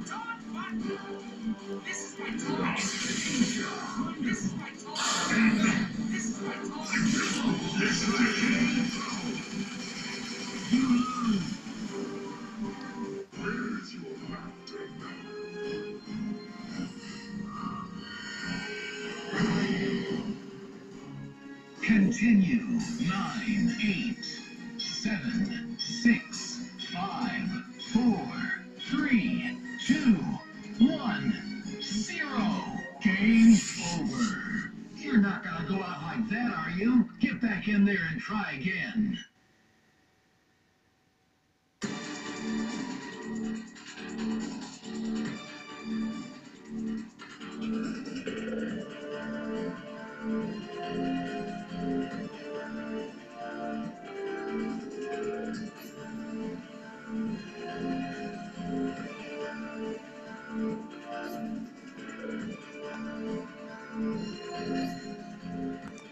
This is my time. This is my time. This is my time. Where's your laughter now? Continue. 9, 8, 7, 6, 5, 4, 3, 2, 1, 0. Game over. You're not gonna go out like that, are you? Get back in there and try again.